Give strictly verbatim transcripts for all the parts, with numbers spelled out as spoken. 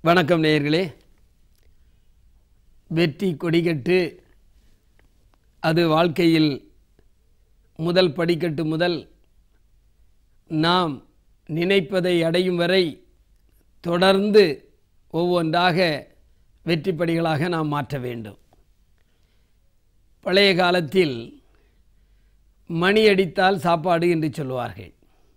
வணக்கம் நேயர்களே. வெற்றி கொடிகட்டு அது வாழ்க்கையில் முதல் படிக்கட்டு முதல் நாம் நினைப்பதை அடையும் வரை தொடர்ந்து ஒவ்வொன்றாக வெற்றி படிகளாக நாம் மாற்ற வேண்டும். பழைய காலத்தில் மணி அடித்தால் சாப்பாடு என்று சொல்வார்கள்.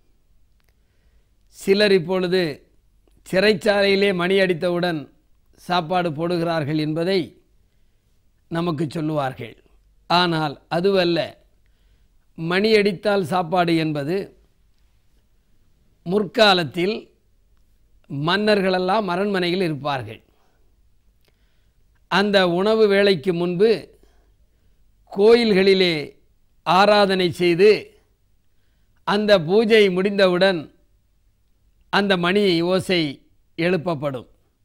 சிலர் இப்பொழுது சிறைச்சாலையிலே மணி அடித்தவுடன் சாப்பாடு போடுகிறார்கள் என்பதை நமக்கு சொல்லுவார்கள். ஆனால் அதுவல்ல. மணி அடித்தால் சாப்பாடு என்பது முற்காலத்தில் மன்னர்களெல்லாம் அரண்மனையில் இருப்பார்கள். அந்த உணவு வேளைக்கு முன்பு கோயில்களிலே ஆராதனை செய்து அந்த பூஜை முடிந்தவுடன் அந்த மணி ஓசை எழுப்பப்படும்.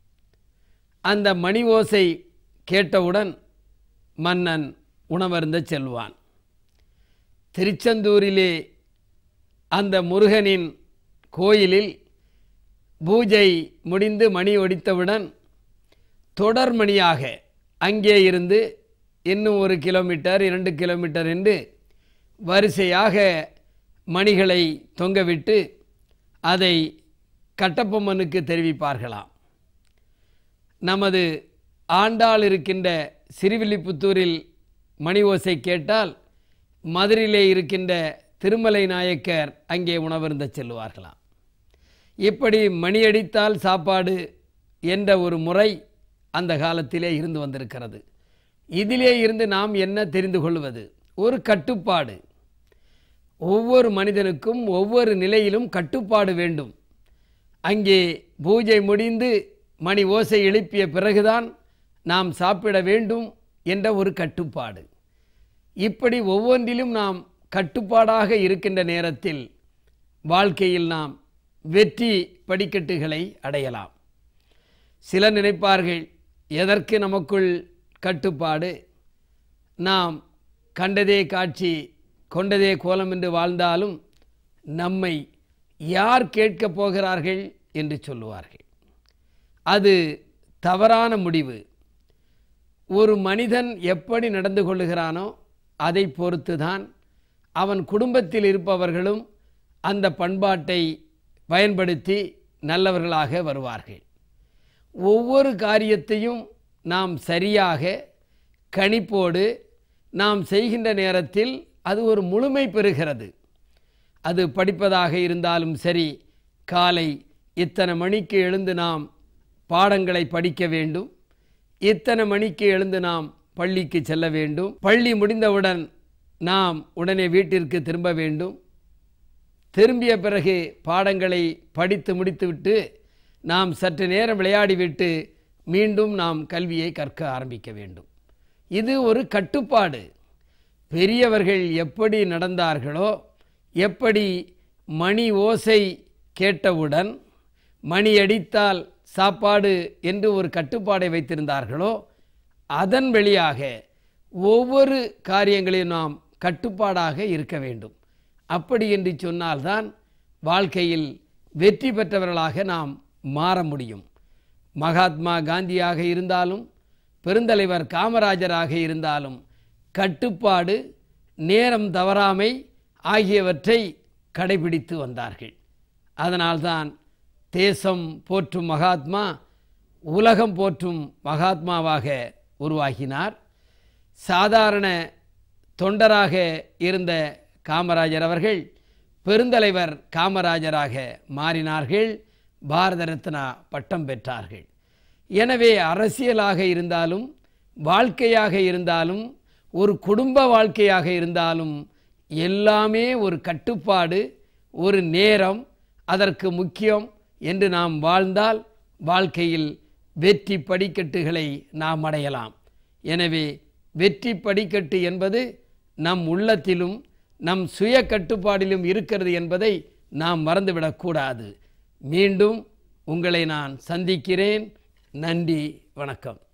அந்த மணி ஓசை கேட்டவுடன் மன்னன் உணவருந்த செல்வான். திருச்செந்தூரிலே அந்த முருகனின் கோயிலில் பூஜை முடிந்து மணி ஒடித்தவுடன் தொடர் மணியாக அங்கே இருந்து இன்னும் ஒரு கிலோமீட்டர் இரண்டு கிலோமீட்டர் என்று வரிசையாக மணிகளை தொங்கவிட்டு அதை கட்டபொம்மனுக்கு தெரிவிப்பார்களாம். நமது ஆண்டாள் இருக்கின்ற சிறுவில்லிபுத்தூரில் மணி ஓசை கேட்டால் மதுரையிலே இருக்கின்ற திருமலை நாயக்கர் அங்கே உணவருந்த செல்வார்களாம். இப்படி மணியடித்தால் சாப்பாடு என்ற ஒரு முறை அந்த காலத்திலே இருந்து வந்திருக்கிறது. இதிலே இருந்து நாம் என்ன தெரிந்து கொள்வது? ஒரு கட்டுப்பாடு. ஒவ்வொரு மனிதனுக்கும் ஒவ்வொரு நிலையிலும் கட்டுப்பாடு வேண்டும். அங்கே பூஜை முடிந்து மணி ஓசை எழுப்பிய பிறகுதான் நாம் சாப்பிட வேண்டும் என்ற ஒரு கட்டுப்பாடு. இப்படி ஒவ்வொன்றிலும் நாம் கட்டுப்பாடாக இருக்கின்ற நேரத்தில் வாழ்க்கையில் நாம் வெற்றி படிக்கட்டுகளை அடையலாம். சிலர் நினைப்பார்கள், எதற்கு நமக்குள் கட்டுப்பாடு? நாம் கண்டதே காட்சி கொண்டதே கோலம் என்று வாழ்ந்தாலும் நம்மை யார் கேட்கப் போகிறார்கள் என்று சொல்லுவார்கள். அது தவறான முடிவு. ஒரு மனிதன் எப்படி நடந்து கொள்ளுகிறானோ அதை பொறுத்துதான் அவன் குடும்பத்தில் இருப்பவர்களும் அந்த பண்பாட்டை பயன்படுத்தி நல்லவர்களாக வருவார்கள். ஒவ்வொரு காரியத்தையும் நாம் சரியாக கணிப்போடு நாம் செய்கின்ற நேரத்தில் அது ஒரு முழுமை பெறுகிறது. அது படிப்பதாக இருந்தாலும் சரி, காலை இத்தனை மணிக்கு எழுந்து நாம் பாடங்களை படிக்க வேண்டும், இத்தனை மணிக்கு எழுந்து நாம் பள்ளிக்கு செல்ல வேண்டும், பள்ளி முடிந்தவுடன் நாம் உடனே வீட்டிற்கு திரும்ப வேண்டும், திரும்பிய பிறகு பாடங்களை படித்து முடித்துவிட்டு நாம் சற்று நேரம் விளையாடிவிட்டு மீண்டும் நாம் கல்வியை கற்க ஆரம்பிக்க வேண்டும். இது ஒரு கட்டுப்பாடு. பெரியவர்கள் எப்படி நடந்தார்களோ, எப்படி மணி ஓசை கேட்டவுடன் மணி அடித்தால் சாப்பாடு என்று ஒரு கட்டுப்பாடை வைத்திருந்தார்களோ, அதன் வழியாக ஒவ்வொரு காரியங்களையும் நாம் கட்டுப்பாடாக இருக்க வேண்டும். அப்படி என்று சொன்னால்தான் வாழ்க்கையில் வெற்றி பெற்றவர்களாக நாம் மாற முடியும். மகாத்மா காந்தியாக இருந்தாலும் பெருந்தலைவர் காமராஜராக இருந்தாலும் கட்டுப்பாடு, நேரம் தவறாமை ஆகியவற்றை கடைபிடித்து வந்தார்கள். அதனால்தான் தேசம் போற்றும் மகாத்மா உலகம் போற்றும் மகாத்மாவாக உருவாகினார். சாதாரண தொண்டராக இருந்த காமராஜர் அவர்கள் பெருந்தலைவர் காமராஜராக மாறினார்கள். பாரத ரத்னா பட்டம் பெற்றார்கள். எனவே அரசியலாக இருந்தாலும் வாழ்க்கையாக இருந்தாலும் ஒரு குடும்ப வாழ்க்கையாக இருந்தாலும் எல்லாமே ஒரு கட்டுப்பாடு, ஒரு நேரம் அதற்கு முக்கியம் என்று நாம் வாழ்ந்தால் வாழ்க்கையில் வெற்றி படிக்கட்டுகளை நாம் அடையலாம். எனவே வெற்றி படிக்கட்டு என்பது நம் உள்ளத்திலும் நம் சுய கட்டுப்பாடிலும் இருக்கிறது என்பதை நாம் மறந்துவிடக்கூடாது. மீண்டும் உங்களை நான் சந்திக்கிறேன். நன்றி, வணக்கம்.